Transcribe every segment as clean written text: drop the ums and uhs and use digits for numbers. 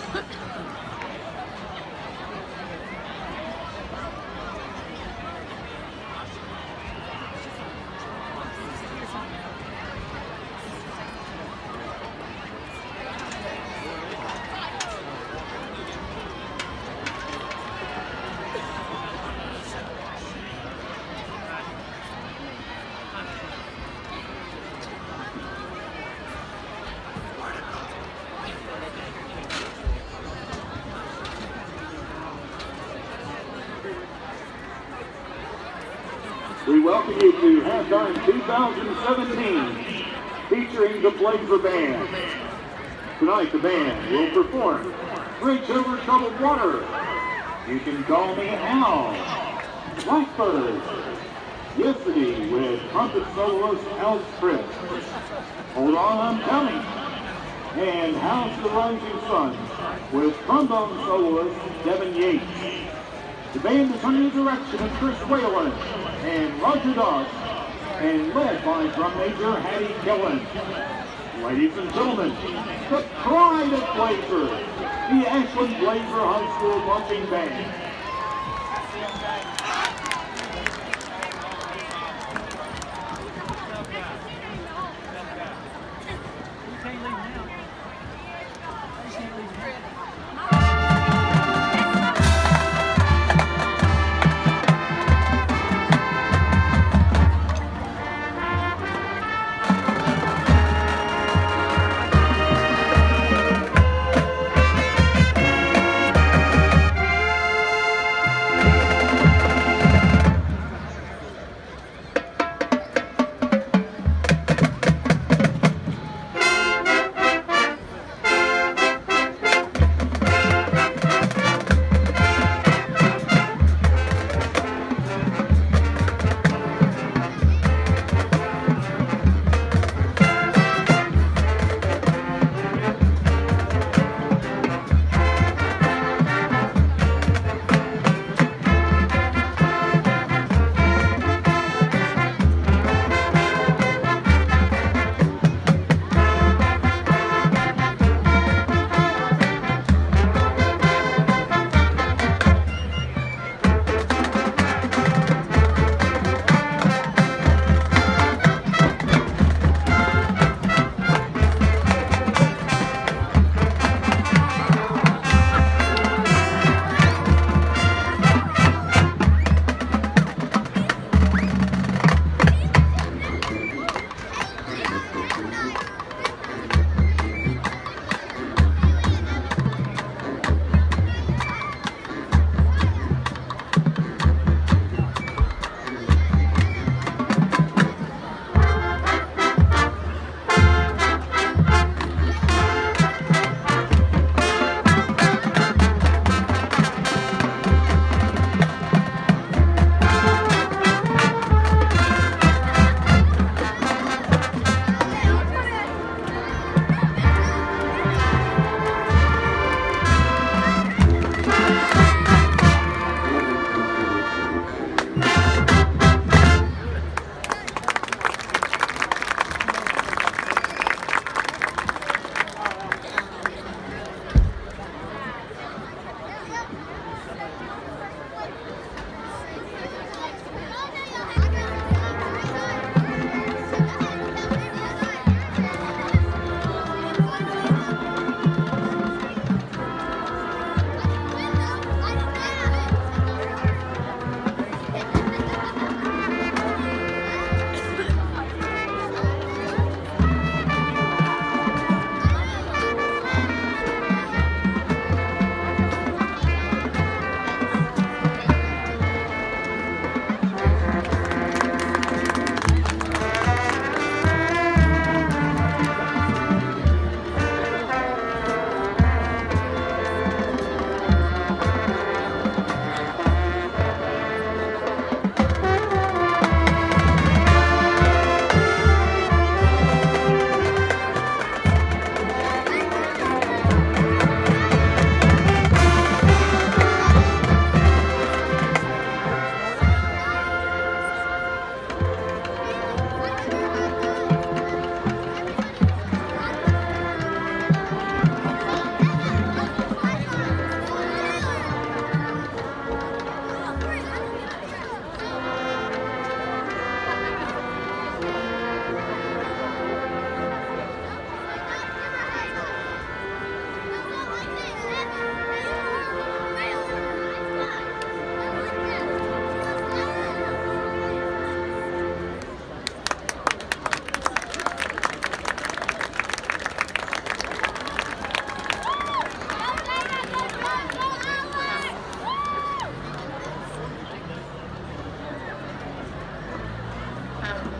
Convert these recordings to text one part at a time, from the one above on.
We welcome you to halftime 2017, featuring the Blazer Band. Tonight the band will perform Bridge Over Troubled Water, You Can Call Me Al, Blackbird, Yesterday with trumpet soloist Al Fritz, Hold On I'm Coming, and House of the Rising Sun with trombone soloist Devin Yates. The band is under the direction of Chris Whalen and Roger Dodge, and led by drum major Hattie Killen. Ladies and gentlemen, the pride of Blazer, the Ashland Blazer High School Marching Band.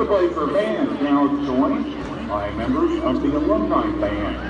The Blazer Band now joined by members of the Alumni Band.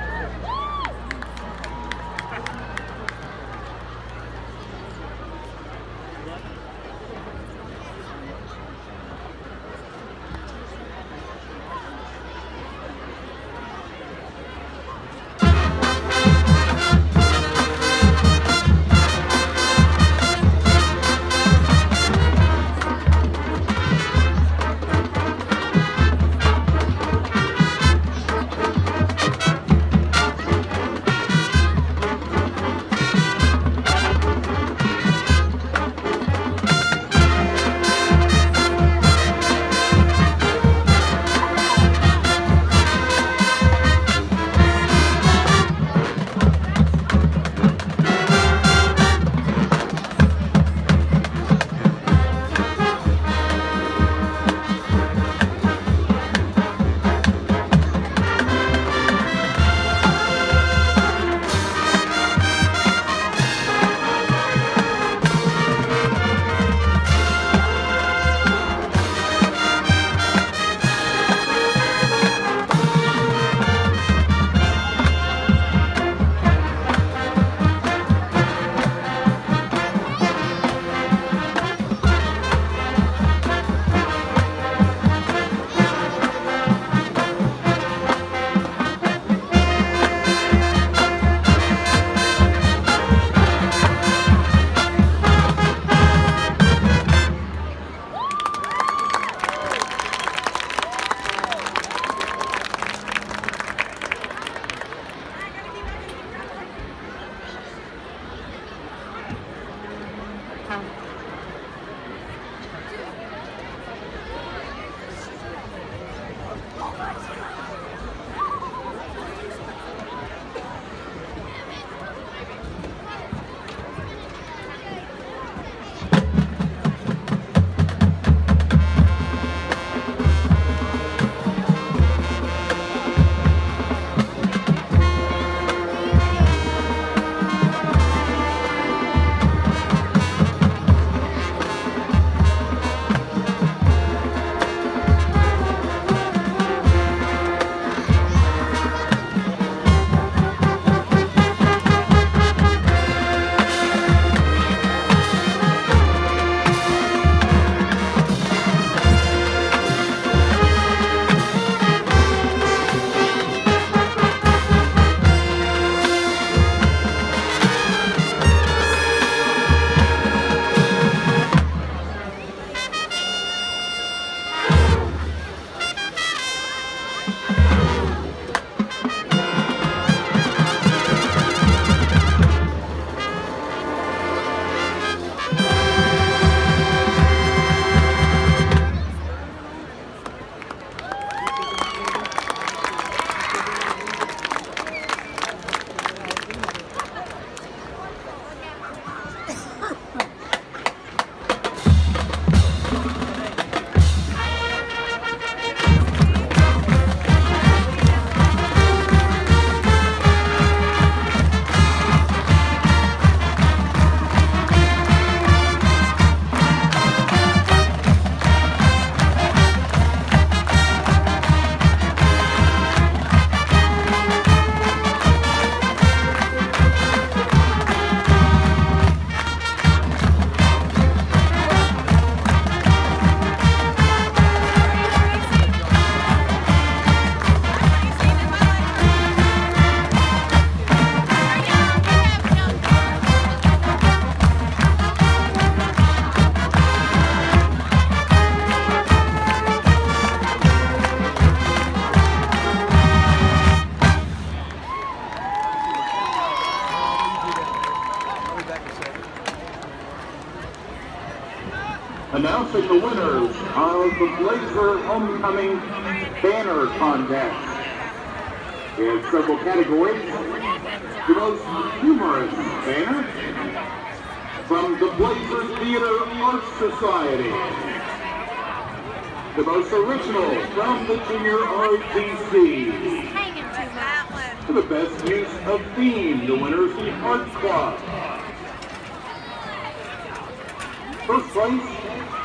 Announcing the winners of the Blazer Homecoming Banner Contest. In several categories, the most humorous banner from the Blazer Theater Arts Society. The most original from the Junior ROTC. For the best use of theme, the winner is the Art Club. First place